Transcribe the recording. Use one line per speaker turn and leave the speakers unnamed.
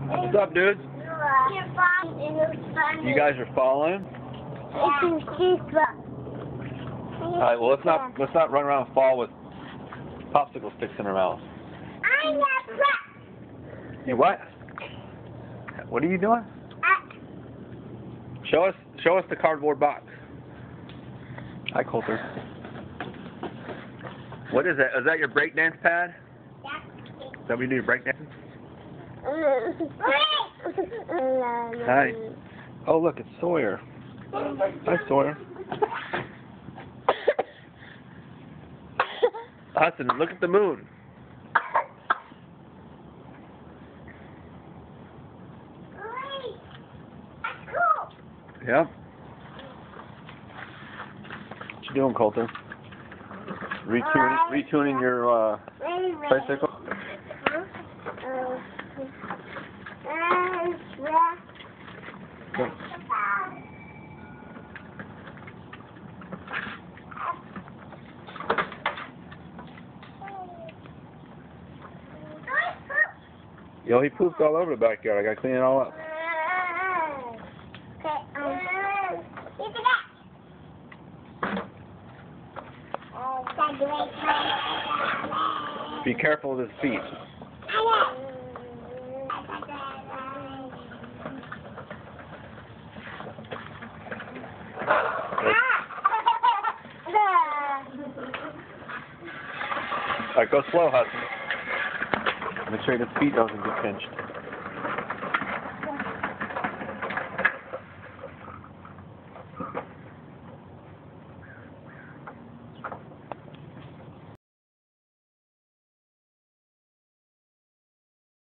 What's up, dudes? You guys are falling? Alright, well let's not run around and fall with popsicle sticks in our mouths. You what? What are you doing? Show us the cardboard box. Hi, Colter. What is that? Is that your breakdance pad? Is that what you do, your breakdance? Hi. Oh, look, it's Sawyer. Hi, Sawyer. Hudson, look at the moon. Yep. What you doing, Colter? Retuning your bicycle? Yo, he pooped all over the backyard. I gotta clean it all up. Be careful with his feet. Alright, go slow, Hudson. Make sure his feet doesn't get pinched.